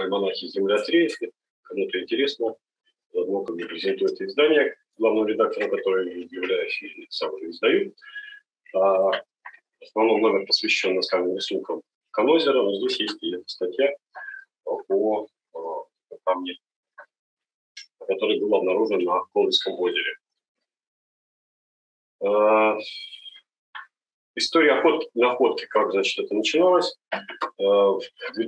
«Монахи-земля 3», если кому-то интересно. Заодно как бы презентую это издание, главным редактором которого являюсь и сам же издаю. В основном номер посвящен наскальным рисункам Канозера, но здесь есть и эта статья о камне, который был обнаружен на Колыском озере. История находки, как, значит, это начиналось. В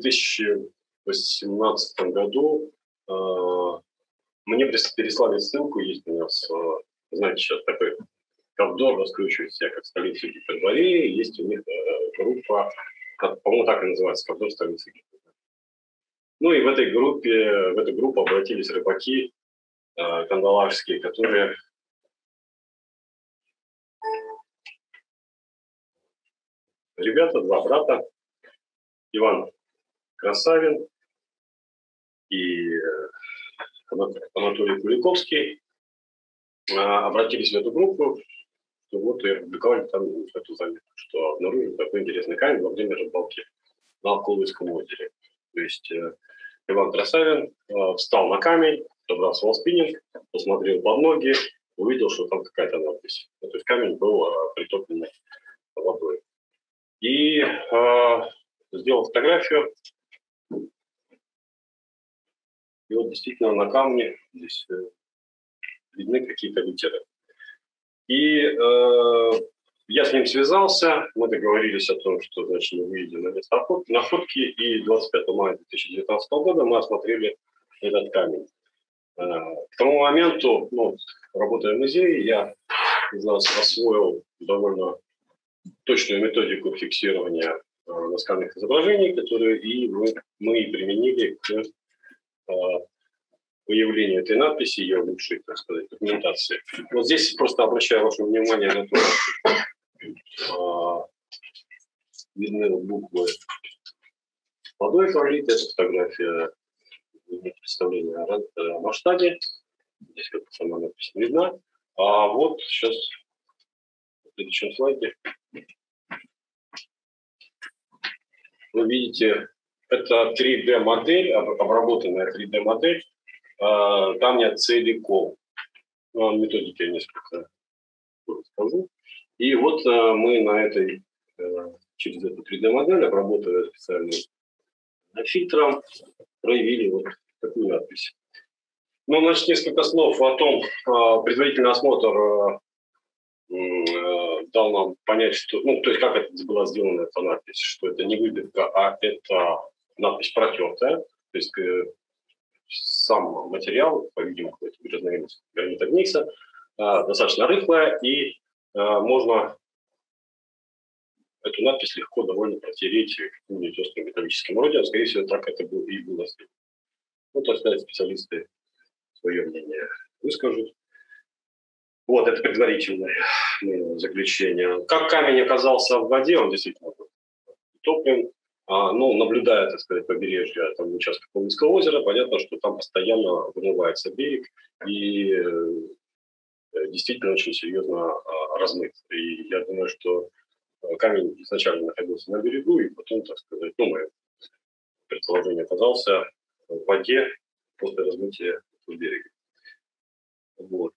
2018 году мне переслали ссылку, есть у нас, знаете, сейчас такой Ковдор раскручивает себя как столицу Гипербореи, есть у них группа, по-моему, так и называется, Ковдор столица Гипербореи. Ну и в эту группу обратились рыбаки кандалакшские, которые ребята, два брата, Иван Красавин и Анатолий Куликовский, обратились в эту группу, что вот и опубликовали там эту заметку, что обнаружили такой интересный камень во время рыбалки на Колыском озере. То есть Иван Красавин встал на камень, собрался в спиннинг, посмотрел под ноги, увидел, что там какая-то надпись. То есть камень был притоплен водой. И сделал фотографию. И вот действительно на камне здесь видны какие-то литеры. И я с ним связался, мы договорились о том, что, значит, мы выйдем на место находки, и 25 мая 2019 года мы осмотрели этот камень. К тому моменту, работая в музее, я освоил довольно точную методику фиксирования наскальных изображений, которые мы применили к выявлению этой надписи, ее лучшей, так сказать, документации. Вот здесь просто обращаю ваше внимание на то, что видны буквы водой пролитой, это фотография, представление о масштабе. Здесь как-то сама надпись не видна. А вот сейчас в следующем слайде вы видите, это 3D-модель, обработанная 3D-модель камня целиком. Методики я несколько расскажу. И вот мы через эту 3D-модель, обработанную специальным фильтром, проявили вот такую надпись. Ну, значит, несколько слов о том, предварительный осмотр дал нам понять, что, то есть как это была сделана эта надпись, что это не выбивка, а это надпись протертая, то есть сам материал, по-видимому, разновидность гранита гнейса, достаточно рыхлая, и можно эту надпись легко довольно протереть каким-нибудь острым металлическим орудием. Скорее всего, так это было и было сделано. Так сказать, специалисты свое мнение выскажут. Вот, это предварительное заключение. Как камень оказался в воде, он действительно был утоплен. Наблюдая, так сказать, побережье там участка Колыского озера, понятно, что там постоянно вымывается берег и действительно очень серьезно размыт. И я думаю, что камень изначально находился на берегу, и потом, так сказать, мое предположение, оказался в воде после размытия берега. Вот.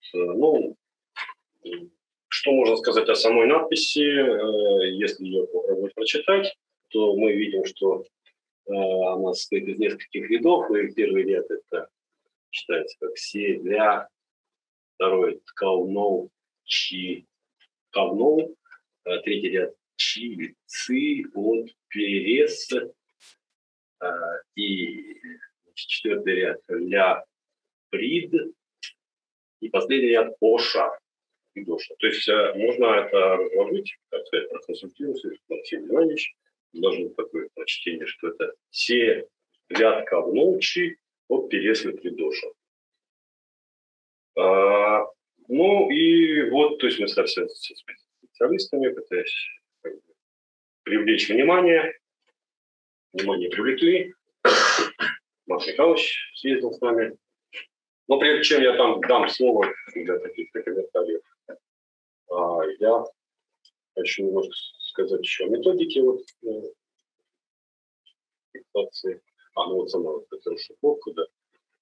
Что можно сказать о самой надписи? Если ее попробовать прочитать, то мы видим, что она состоит из нескольких рядов, и первый ряд это читается как «се-ля», второй «ткалноу», «чи», «кавноу», третий ряд «чи», «ци», «от», «перес», и четвертый ряд «ля», «прид», и последний ряд «оша». И доша. То есть можно это разложить, так сказать, проконсультироваться, Максим Иванович должен такое прочтение, что это «се вятка в ночи от пересли придоша». И вот, то есть мы со специалистами пытаясь привлечь внимание. Внимание привлекли. Марк Михайлович съездил с нами. Но прежде чем я там дам слово для каких-то комментариев, я хочу немножко сказать еще о методике фиксации Ну вот сама вот эта расшифровка, да.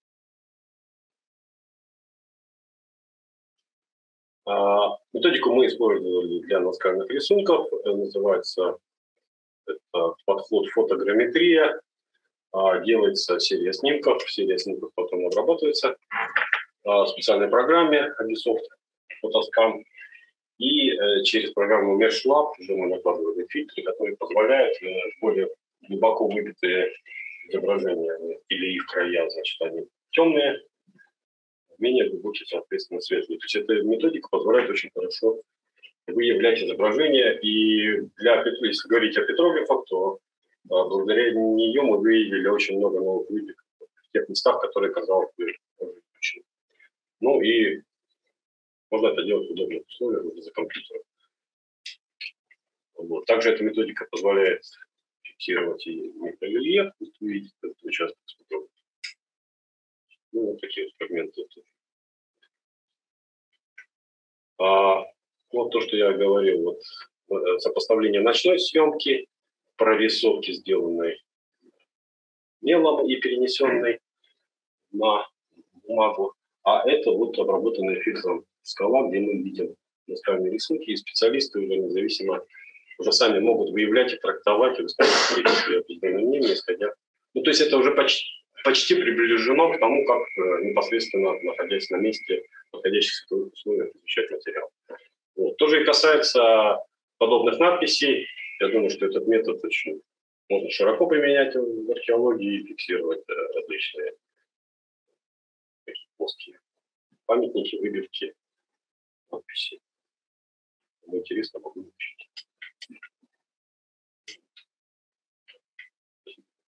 Методику мы использовали для наскальных рисунков. Называется это подход фотограмметрия. Делается серия снимков. Серия снимков потом обрабатывается в специальной программе Abisoft Photoscan. И через программу MeshLab уже мы накладываем фильтры, которые позволяют более глубоко выбитые изображения или их края, значит, они темные, менее глубокие, соответственно, светлые. То есть эта методика позволяет очень хорошо выявлять изображения. И если говорить о петроглифах, то благодаря нее мы выявили очень много новых выбитых в тех местах, которые, казалось бы, очень. Ну и можно это делать в удобных условиях из-за компьютера. Вот. Также эта методика позволяет фиксировать и микрорельеф, увидеть этот участок спектрометра. Ну, вот такие вот фрагменты. Вот то, что я говорил, вот, сопоставление ночной съемки, прорисовки, сделанной мелом и перенесенной на бумагу. А это вот обработанная фильтром скала, где мы видим наскальные рисунки, и специалисты уже независимо уже сами могут выявлять и трактовать, и высказывать какие-то определенные мнения, исходя. Ну, то есть это уже почти приближено к тому, как непосредственно, находясь на месте, в подходящих условиях, изучать материал. Вот. Тоже и касается подобных надписей. Я думаю, что этот метод очень можно широко применять в археологии и фиксировать различные такие плоские памятники, выбивки, надписи. Кому интересно, могу учить.